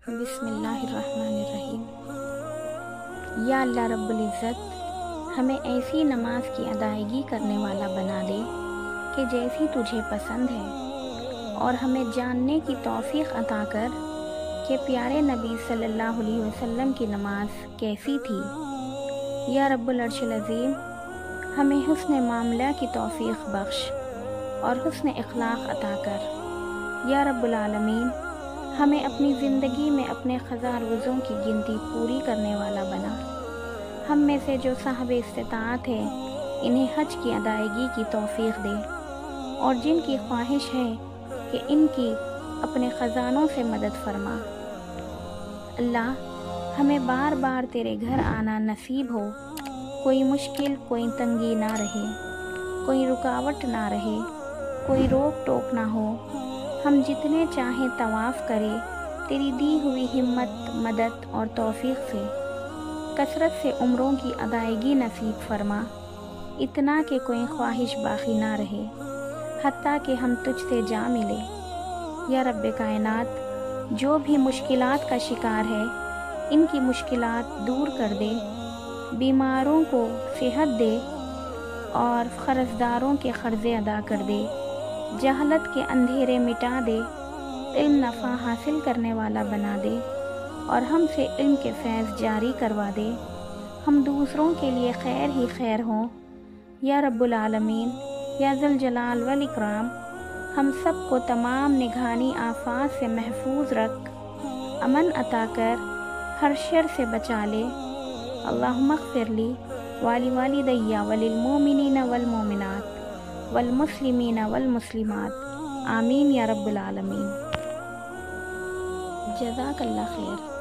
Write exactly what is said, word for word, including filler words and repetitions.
بسم اللہ الرحمن الرحیم۔ یا اللہ رب العزت ہمیں ایسی نماز کی ادائیگی کرنے والا بنا دے کہ جیسی تجھے پسند ہے، اور ہمیں جاننے کی توفیق عطا کر کہ پیارے نبی صلی اللہ علیہ وسلم کی نماز کیسی تھی۔ یا رب العرش العظیم ہمیں حسن معاملہ کی توفیق بخش اور حسن اخلاق عطا کر۔ یا رب العالمین ہمیں اپنی زندگی میں اپنے قضا روزوں کی گنتی پوری کرنے والا بنا۔ ہم میں سے جو صاحب استطاعت ہے انہیں حج کی ادائیگی کی توفیق دے، اور جن کی خواہش ہے کہ ان کی اپنے خزانوں سے مدد فرما۔ اللہ ہمیں بار بار تیرے گھر آنا نصیب ہو، کوئی مشکل کوئی تنگی نہ رہے، کوئی رکاوٹ نہ رہے، کوئی روک ٹوک نہ ہو۔ ہم جتنے چاہیں طواف کرے تیری دی ہوئی ہمت، مدد اور توفیق سے۔ کثرت سے عمروں کی ادائیگی نصیب فرما، اتنا کہ کوئی خواہش باقی نہ رہے، حتیٰ کہ ہم تجھ سے جا ملے۔ یا رب کائنات جو بھی مشکلات کا شکار ہے ان کی مشکلات دور کر دے، بیماروں کو صحت دے اور قرضداروں کے قرضے ادا کر دے، جہالت کے اندھیرے مٹا دے، علم نفع حاصل کرنے والا بنا دے، اور ہم سے علم کے فیض جاری کروا دے، ہم دوسروں کے لیے خیر ہی خیر ہوں۔ یا رب العالمین یا ذوالجلال والاکرام ہم سب کو تمام نگہانی آفات سے محفوظ رکھ، امن عطا کر، ہر شر سے بچا لے۔ اللہم اغفر لی والی والدی وللمؤمنین والمؤمنات والمسلمین والمسلمات، آمین یا رب العالمین۔ جزاک اللہ خیر۔